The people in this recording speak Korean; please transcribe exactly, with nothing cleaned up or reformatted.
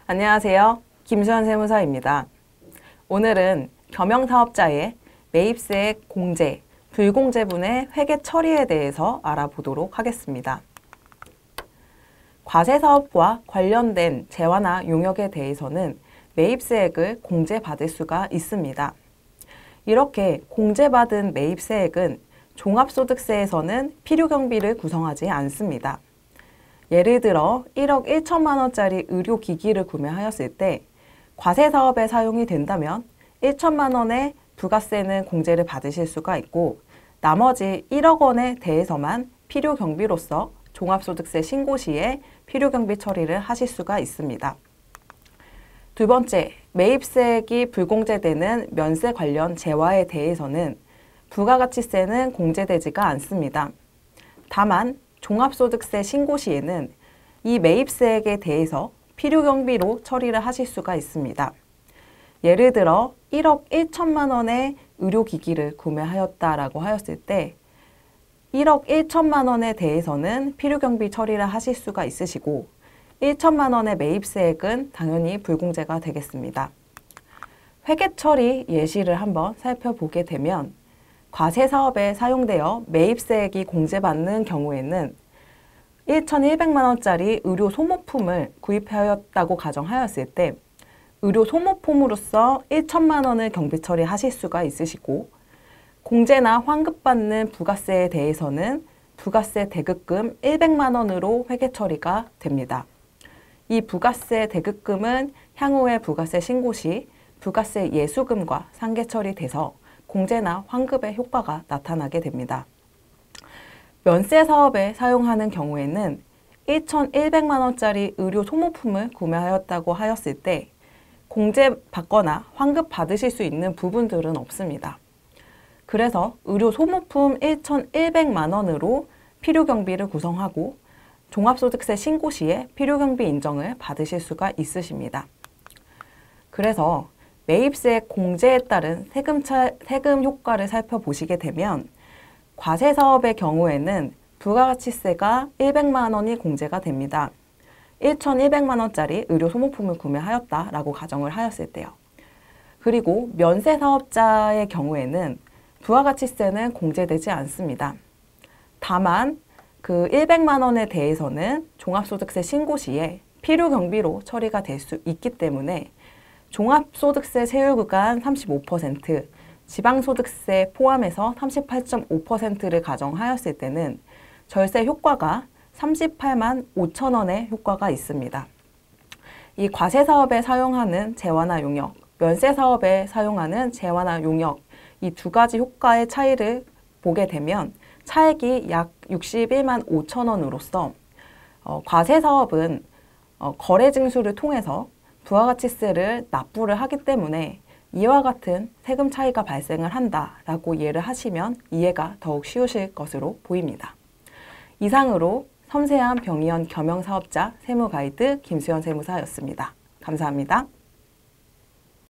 안녕하세요. 김수현 세무사입니다. 오늘은 겸용사업자의 매입세액 공제, 불공제분의 회계 처리에 대해서 알아보도록 하겠습니다. 과세사업과 관련된 재화나 용역에 대해서는 매입세액을 공제받을 수가 있습니다. 이렇게 공제받은 매입세액은 종합소득세에서는 필요경비를 구성하지 않습니다. 예를 들어 일억 일천만 원짜리 의료기기를 구매하였을 때 과세사업에 사용이 된다면 일천만 원의 부가세는 공제를 받으실 수가 있고 나머지 일억 원에 대해서만 필요경비로서 종합소득세 신고 시에 필요경비 처리를 하실 수가 있습니다. 두 번째, 매입세액이 불공제되는 면세 관련 재화에 대해서는 부가가치세는 공제되지가 않습니다. 다만 종합소득세 신고 시에는 이 매입세액에 대해서 필요경비로 처리를 하실 수가 있습니다. 예를 들어 일억 일천만 원의 의료기기를 구매하였다라고 하였을 때 일억 일천만 원에 대해서는 필요경비 처리를 하실 수가 있으시고 일천만 원의 매입세액은 당연히 불공제가 되겠습니다. 회계처리 예시를 한번 살펴보게 되면 과세사업에 사용되어 매입세액이 공제받는 경우에는 일천일백만 원짜리 의료 소모품을 구입하였다고 가정하였을 때 의료 소모품으로서 일천만 원을 경비 처리하실 수가 있으시고 공제나 환급받는 부가세에 대해서는 부가세 대급금 일백만 원으로 회계 처리가 됩니다. 이 부가세 대급금은 향후에 부가세 신고 시 부가세 예수금과 상계 처리돼서 공제나 환급의 효과가 나타나게 됩니다. 면세 사업에 사용하는 경우에는 일천일백만 원짜리 의료 소모품을 구매하였다고 하였을 때 공제받거나 환급 받으실 수 있는 부분들은 없습니다. 그래서 의료 소모품 일천일백만 원으로 필요경비를 구성하고 종합소득세 신고 시에 필요경비 인정을 받으실 수가 있으십니다. 그래서 매입세액 공제에 따른 세금, 차, 세금 효과를 살펴보시게 되면 과세사업의 경우에는 부가가치세가 일백만 원이 공제가 됩니다. 일천일백만 원짜리 의료 소모품을 구매하였다라고 가정을 하였을 때요. 그리고 면세사업자의 경우에는 부가가치세는 공제되지 않습니다. 다만 그 일백만 원에 대해서는 종합소득세 신고 시에 필요경비로 처리가 될 수 있기 때문에 종합소득세 세율구간 삼십오 퍼센트, 지방소득세 포함해서 삼십팔 점 오 퍼센트를 가정하였을 때는 절세 효과가 삼십팔만 오천 원의 효과가 있습니다. 이 과세사업에 사용하는 재화나 용역, 면세사업에 사용하는 재화나 용역 이 두 가지 효과의 차이를 보게 되면 차액이 약 육십일만 오천 원으로서 어, 과세사업은 어, 거래징수를 통해서 부가가치세를 납부를 하기 때문에 이와 같은 세금 차이가 발생을 한다라고 이해를 하시면 이해가 더욱 쉬우실 것으로 보입니다. 이상으로 섬세한 병의원 겸용사업자 세무가이드 김수현 세무사였습니다. 감사합니다.